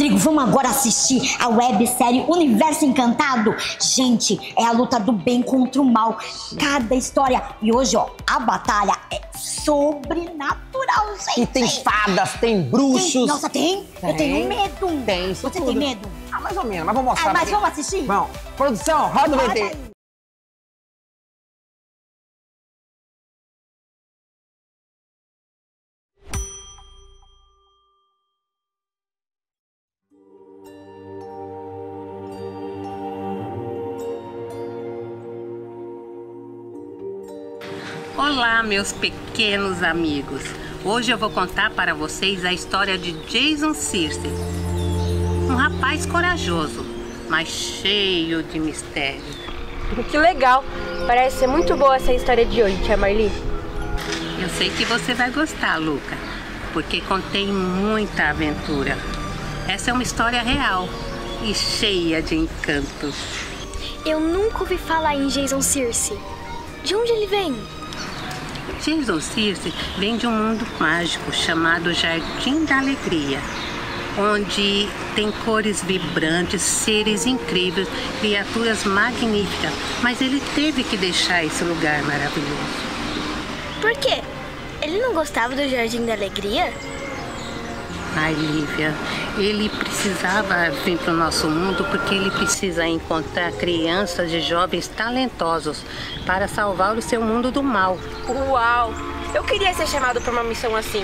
Rodrigo, vamos agora assistir a websérie Universo Encantado? Gente, é a luta do bem contra o mal. Cada história. E hoje, ó, a batalha é sobrenatural, gente. E tem fadas, tem bruxos. Nossa, tem? Eu tenho medo. Tem, isso Você tudo. tem medo? Ah, mais ou menos, mas vamos mostrar. Mas vamos assistir? Vamos. Produção, roda o Roda VT. aí. Olá, meus pequenos amigos! Hoje eu vou contar para vocês a história de Jason Searcy, um rapaz corajoso, mas cheio de mistério. Que legal! Parece ser muito boa essa história de hoje, tia Marli. Eu sei que você vai gostar, Luca, porque contei muita aventura. Essa é uma história real e cheia de encantos. Eu nunca ouvi falar em Jason Searcy. De onde ele vem? Jason Searcy vem de um mundo mágico chamado Jardim da Alegria, onde tem cores vibrantes, seres incríveis, criaturas magníficas, mas ele teve que deixar esse lugar maravilhoso. Por quê? Ele não gostava do Jardim da Alegria? Ai, Lívia, ele precisava vir para o nosso mundo porque ele precisa encontrar crianças e jovens talentosos para salvar o seu mundo do mal. Uau! Eu queria ser chamado para uma missão assim.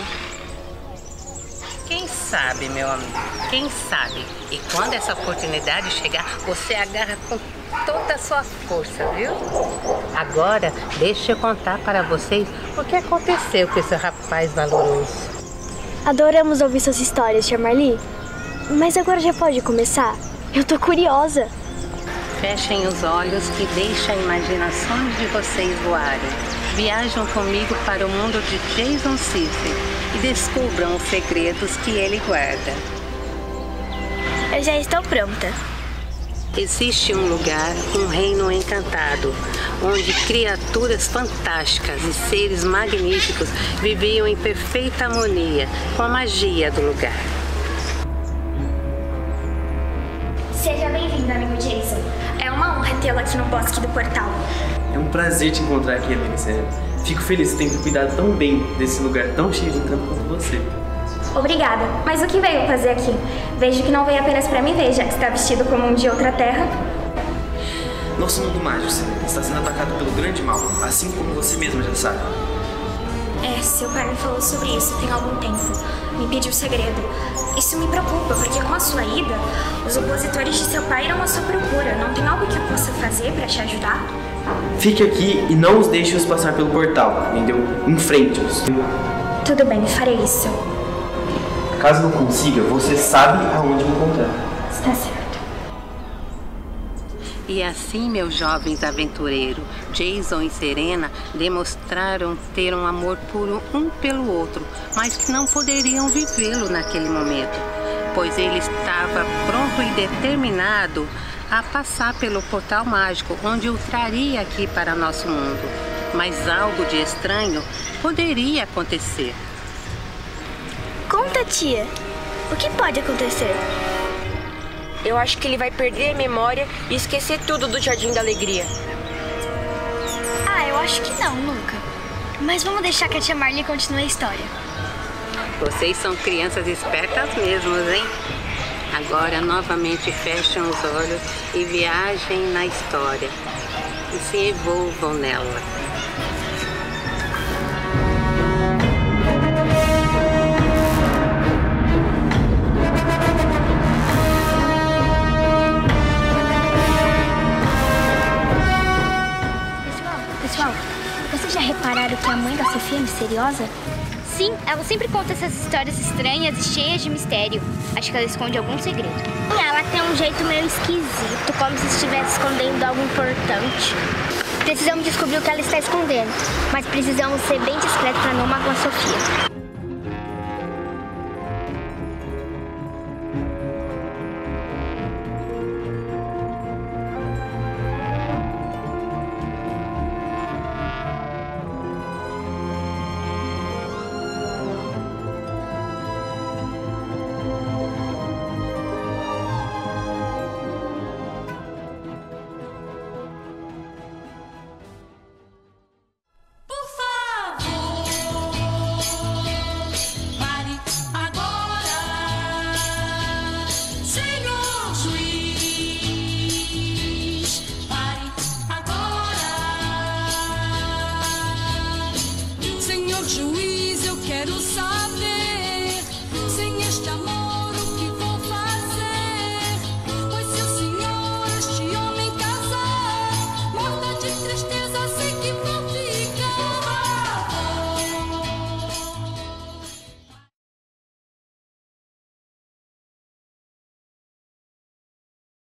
Quem sabe, meu amigo? Quem sabe? E quando essa oportunidade chegar, você agarra com toda a sua força, viu? Agora, deixa eu contar para vocês o que aconteceu com esse rapaz valoroso. Adoramos ouvir suas histórias, tia Marli. Mas agora já pode começar? Eu tô curiosa. Fechem os olhos e deixem a imaginação de vocês voarem. Viajam comigo para o mundo de Jason Searcy e descubram os segredos que ele guarda. Eu já estou pronta. Existe um lugar, um reino encantado, onde criaturas fantásticas e seres magníficos viviam em perfeita harmonia com a magia do lugar. Seja bem-vindo, amigo Jason. É uma honra tê-lo aqui no Bosque do Portal. É um prazer te encontrar aqui, amiga Serena. Fico feliz que tenha cuidado tão bem desse lugar tão cheio de encanto quanto você. Obrigada, mas o que veio fazer aqui? Vejo que não veio apenas para me ver, já que está vestido como um de outra terra. Nosso mundo mágico, Serena, está sendo atacado pelo grande mal, assim como você mesma já sabe. Seu pai me falou sobre isso tem algum tempo. Me pediu segredo. Isso me preocupa, porque com a sua ida, os opositores de seu pai irão à sua procura. Não tem algo que eu possa fazer para te ajudar? Fique aqui e não os deixe-os passar pelo portal, entendeu? Enfrente-os. Tudo bem, farei isso. Caso não consiga, você sabe aonde me encontrar. Está certo. E assim, meus jovens aventureiros, Jason e Serena demonstraram ter um amor puro um pelo outro, mas que não poderiam vivê-lo naquele momento, pois ele estava pronto e determinado a passar pelo portal mágico, onde o traria aqui para nosso mundo. Mas algo de estranho poderia acontecer. Conta, tia. O que pode acontecer? Eu acho que ele vai perder a memória e esquecer tudo do Jardim da Alegria. Eu acho que não, nunca. Mas vamos deixar que a tia Marli continue a história. Vocês são crianças espertas mesmo, hein? Agora novamente fechem os olhos e viajem na história e se envolvam nela. Pessoal, vocês já repararam que a mãe da Sofia é misteriosa? Sim, ela sempre conta essas histórias estranhas e cheias de mistério. Acho que ela esconde algum segredo. Ela tem um jeito meio esquisito, como se estivesse escondendo algo importante. Precisamos descobrir o que ela está escondendo, mas precisamos ser bem discretos para não magoar a Sofia.